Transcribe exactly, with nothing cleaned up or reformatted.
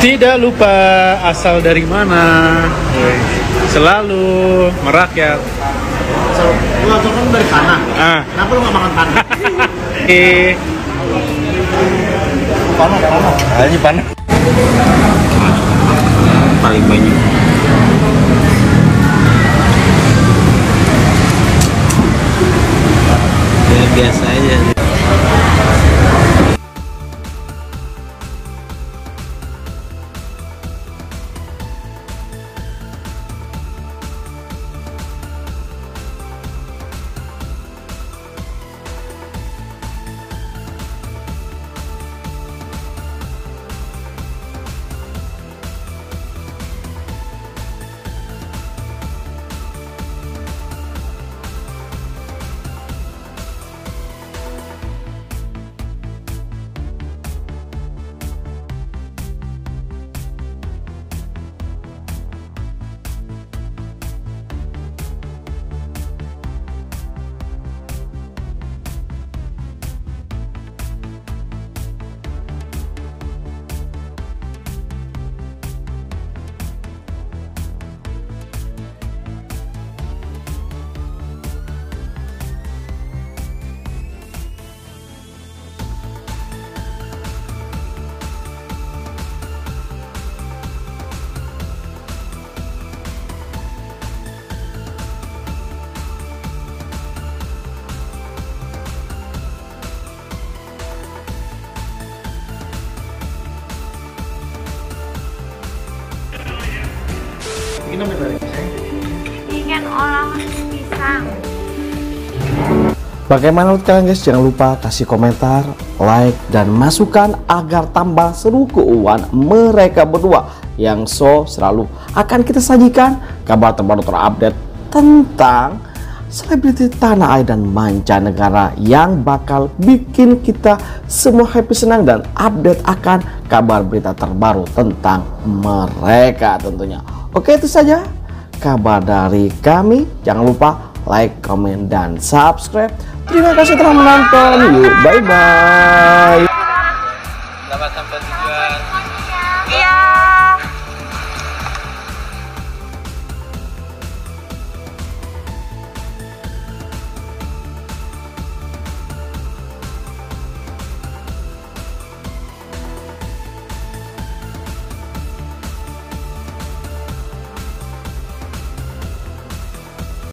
Tidak lupa asal dari mana, selalu merakyat. Lu asal kan dari tanah. Ah. Kenapa lu nggak makan tanah? Eh, Panah, panah. ah, ini panas. Paling banyak. Ya biasa aja. Ikan olahan pisang. Bagaimana menurut kalian guys? Jangan lupa kasih komentar, like, dan masukan agar tambah seru keuangan mereka berdua yang so selalu akan kita sajikan kabar terbaru terupdate tentang selebriti tanah air dan mancanegara yang bakal bikin kita semua happy, senang, dan update akan kabar berita terbaru tentang mereka tentunya. Oke, itu saja kabar dari kami. Jangan lupa like, comment, dan subscribe. Terima kasih telah menonton. Yuk, bye-bye.